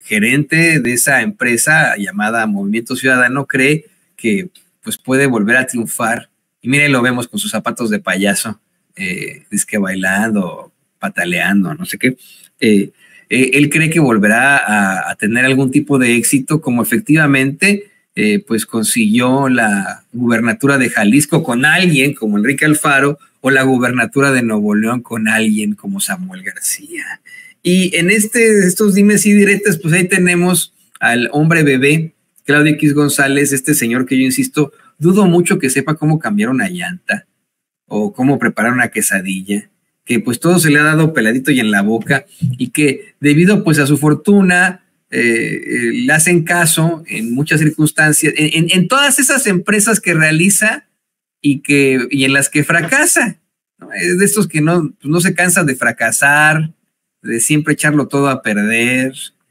gerente de esa empresa llamada Movimiento Ciudadano cree que pues puede volver a triunfar. Y mire, lo vemos con sus zapatos de payaso, disque bailando, pataleando, no sé qué. Él cree que volverá a tener algún tipo de éxito, como efectivamente pues consiguió la gubernatura de Jalisco con alguien como Enrique Alfaro, o la gubernatura de Nuevo León con alguien como Samuel García. Y en estos dimes y diretes, pues ahí tenemos al hombre bebé, Claudio X González, este señor que yo insisto, dudo mucho que sepa cómo cambiar una llanta o cómo preparar una quesadilla, que pues todo se le ha dado peladito y en la boca, y que debido pues a su fortuna le hacen caso en muchas circunstancias, en todas esas empresas que realiza y en las que fracasa, ¿no? Es de estos que no se cansan de fracasar, de siempre echarlo todo a perder,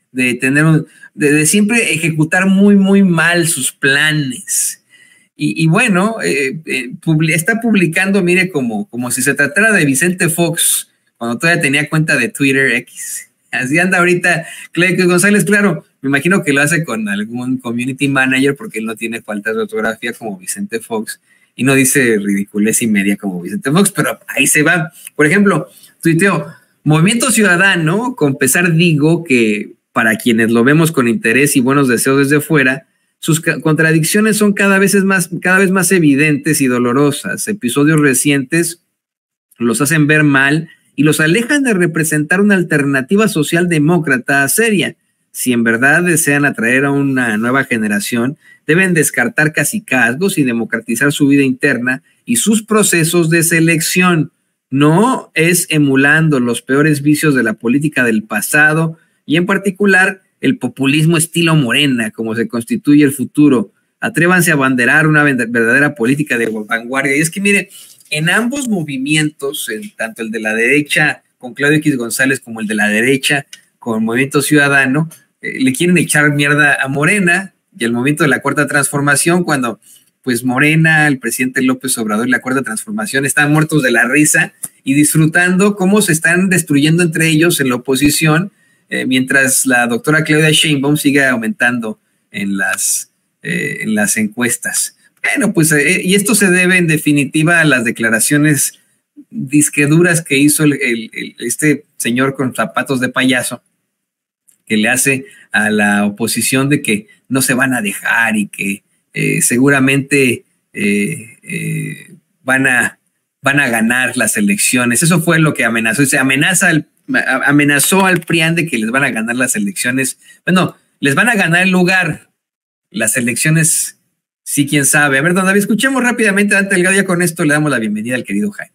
de siempre ejecutar muy, muy mal sus planes. Y bueno, está publicando, mire, como si se tratara de Vicente Fox, cuando todavía tenía cuenta de Twitter X. Así anda ahorita Claudio González, claro, me imagino que lo hace con algún community manager, porque él no tiene faltas de ortografía como Vicente Fox, y no dice ridiculez y media como Vicente Fox, pero ahí se va. Por ejemplo, tuiteo, Movimiento Ciudadano, con pesar digo que para quienes lo vemos con interés y buenos deseos desde fuera, sus contradicciones son cada vez más evidentes y dolorosas. Episodios recientes los hacen ver mal y los alejan de representar una alternativa socialdemócrata seria. Si en verdad desean atraer a una nueva generación, deben descartar cacicazgos y democratizar su vida interna y sus procesos de selección. No es emulando los peores vicios de la política del pasado y en particular el populismo estilo Morena, como se constituye el futuro. Atrévanse a abanderar una verdadera política de vanguardia. Y es que mire, en ambos movimientos, tanto el de la derecha con Claudio X González como el de la derecha con Movimiento Ciudadano, le quieren echar mierda a Morena y al movimiento de la Cuarta Transformación, cuando pues Morena, el presidente López Obrador y la Cuarta Transformación están muertos de la risa y disfrutando cómo se están destruyendo entre ellos en la oposición, mientras la doctora Claudia Sheinbaum sigue aumentando en las encuestas. Bueno, pues y esto se debe en definitiva a las declaraciones disqueduras que hizo este señor con zapatos de payaso, que le hace a la oposición de que no se van a dejar y que seguramente van a ganar las elecciones. Eso fue lo que amenazó. Se amenazó al PRIAN de que les van a ganar las elecciones. Bueno, les van a ganar el lugar. Las elecciones, sí, quién sabe. A ver, don David, escuchemos rápidamente a Dante Delgado. Ya con esto le damos la bienvenida al querido Jaime.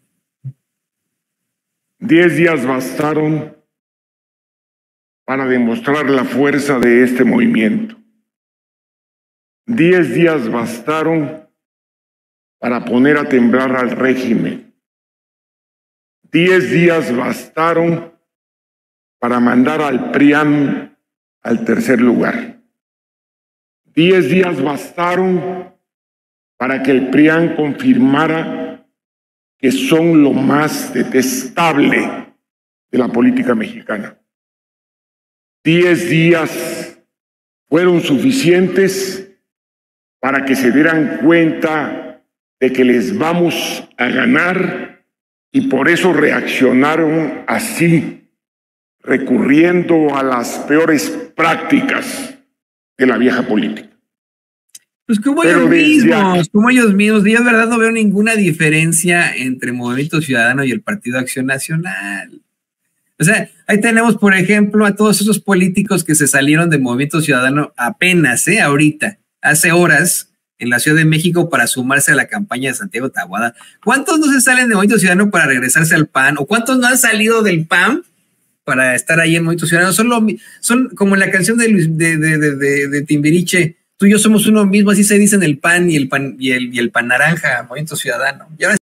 10 días bastaron para demostrar la fuerza de este movimiento. 10 días bastaron para poner a temblar al régimen. 10 días bastaron para mandar al PRIAN al tercer lugar. 10 días bastaron para que el PRIAN confirmara que son lo más detestable de la política mexicana. 10 días fueron suficientes para que se dieran cuenta de que les vamos a ganar y por eso reaccionaron así, recurriendo a las peores prácticas de la vieja política. Pues como ellos mismos, yo de verdad no veo ninguna diferencia entre Movimiento Ciudadano y el Partido Acción Nacional. O sea, ahí tenemos, por ejemplo, a todos esos políticos que se salieron de Movimiento Ciudadano apenas, ahorita, hace horas, en la Ciudad de México para sumarse a la campaña de Santiago Taboada. ¿Cuántos no se salen de Movimiento Ciudadano para regresarse al PAN? ¿O cuántos no han salido del PAN para estar ahí en Movimiento Ciudadano? Son como la canción de Timbiriche, tú y yo somos uno mismo, así se dice en el PAN y el PAN naranja, Movimiento Ciudadano. Y ahora